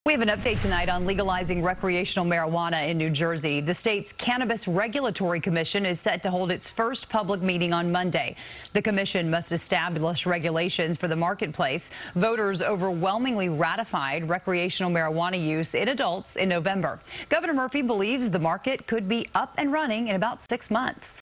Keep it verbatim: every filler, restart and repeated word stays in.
We have an update tonight on legalizing recreational marijuana in New Jersey. The state's Cannabis Regulatory Commission is set to hold its first public meeting on Monday. The commission must establish regulations for the marketplace. Voters overwhelmingly ratified recreational marijuana use in adults in November. Governor Murphy believes the market could be up and running in about six months.